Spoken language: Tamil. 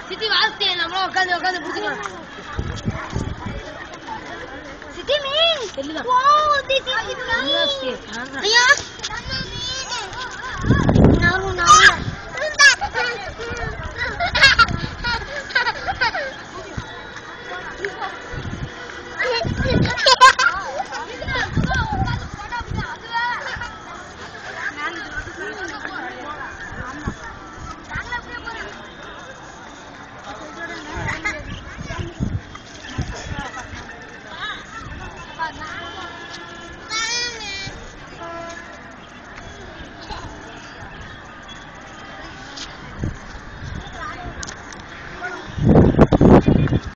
சித்தி வாஸ்தே நம்மள உட்கார்ந்து புடிச்சுக்கலாம். சித்தி மீன் தெரியல. Wow this is nice. ஐயா நானு